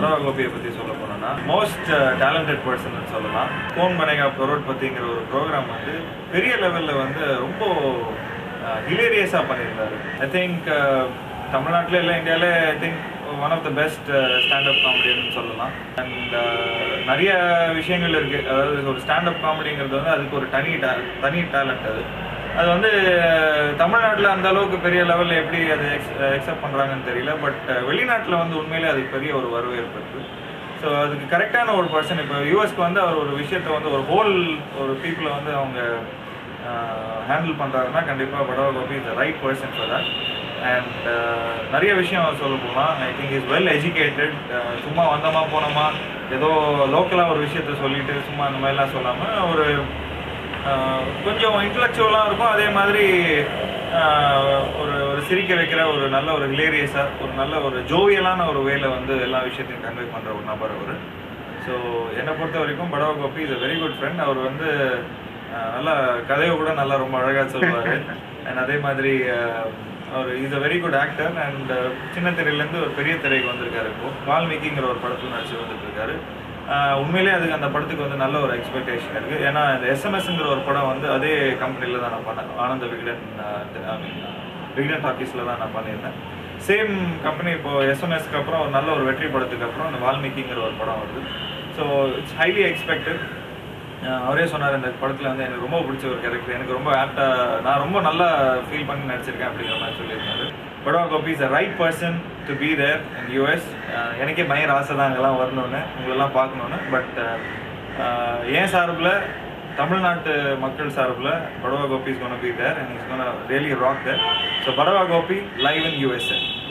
படவா கோபியை பற்றி சொல்ல போனோம்னா மோஸ்ட் டேலண்டட் பர்சன் சொல்லலாம். கோன் பனேகா பரோட் பற்றிங்கிற ஒரு ப்ரோக்ராம் வந்து பெரிய லெவலில் வந்து ரொம்ப ஹிலேரியஸாக பண்ணியிருந்தாரு. ஐ திங்க் தமிழ்நாட்டில் இல்லை இந்தியாவிலே I think one of the best standup காமெடின்னு சொல்லலாம். அண்ட் நிறைய விஷயங்கள் இருக்குது. அதாவது ஒரு ஸ்டாண்டப் காமெடிங்கிறது வந்து அதுக்கு ஒரு தனி டேலண்ட். அது வந்து தமிழ்நாட்டில் அந்த அளவுக்கு பெரிய லெவலில் எப்படி அதை எக்ஸெப்ட் பண்ணுறாங்கன்னு தெரியல. பட் வெளிநாட்டில் வந்து உண்மையிலே அதுக்கு பெரிய ஒரு வரவேற்பு இருக்குது. ஸோ அதுக்கு கரெக்டான ஒரு பர்சன். இப்போ யூஎஸ்க்கு வந்து அவர் ஒரு விஷயத்தை வந்து ஒரு ஹோல் ஒரு பீப்புளை வந்து அவங்க ஹேண்டில் பண்ணுறாருன்னா கண்டிப்பாக Badava Gopi is the right person for that. And நிறைய விஷயம் சொல்ல போகலாம். I think is well educated. சும்மா வந்தோமா போனோமா ஏதோ லோக்கலாக ஒரு விஷயத்த சொல்லிட்டு சும்மா அந்த மாதிரிலாம் சொல்லாமல் ஒரு கொஞ்சம் இன்டலெக்சுவலாக இருக்கும். அதே மாதிரி ஒரு சிரிக்க வைக்கிற ஒரு நல்ல ஒரு ஹிலேரியஸாக ஒரு நல்ல ஒரு ஜோவியலான ஒரு வேலை வந்து எல்லா விஷயத்தையும் கன்வே பண்ணுற ஒரு நபர் அவர். ஸோ என்னை பொறுத்த வரைக்கும் Badava Gopi is a very good friend. அவர் வந்து நல்லா கதையை கூட நல்லா ரொம்ப அழகாக சொல்லுவார். அண்ட் அதே மாதிரி அவர் is a very good actor. And சின்ன திரையிலேருந்து ஒரு பெரிய திரைக்கு வந்திருக்காரு. இப்போது வால்மீகிங்கிற ஒரு படத்தில் நடிச்சு வந்துட்டு இருக்காரு. உண்மையிலே அதுக்கு அந்த படத்துக்கு வந்து நல்ல ஒரு எக்ஸ்பெக்டேஷன் இருக்குது. ஏன்னா இந்த எஸ்எம்எஸ்ங்கிற ஒரு படம் வந்து அதே கம்பெனியில் தான் நான் பண்ணேன். ஆனந்த விகடன் டாக்கீஸில் தான் நான் பண்ணியிருந்தேன். சேம் கம்பெனி இப்போது எஸ்எம்எஸ்க்கு அப்புறம் ஒரு நல்ல ஒரு வெற்றி படத்துக்கு அப்புறம் அந்த வால்மீகிங்கிற ஒரு படம் வருது. So it's highly expected. அவரே சொன்னார் இந்த படத்தில் வந்து எனக்கு ரொம்ப பிடிச்ச ஒரு கேரக்டர், எனக்கு ரொம்ப ஆப்டாக நான் ரொம்ப நல்லா ஃபீல் பண்ணி நடிச்சிருக்கேன் அப்படிங்கிற மாதிரி சொல்லியிருந்தாரு. Badava Gopi is a right person to be there in US. எனக்கே பயங்கர ஆசை தான் அங்கெல்லாம் வரணுன்னு, உங்களெல்லாம் பார்க்கணுன்னு. பட் என் சார்பில் தமிழ்நாட்டு மக்கள் சார்பில் Badava Gopi is gonna be there and is gonna really rock there. So Badava Gopi live in USA.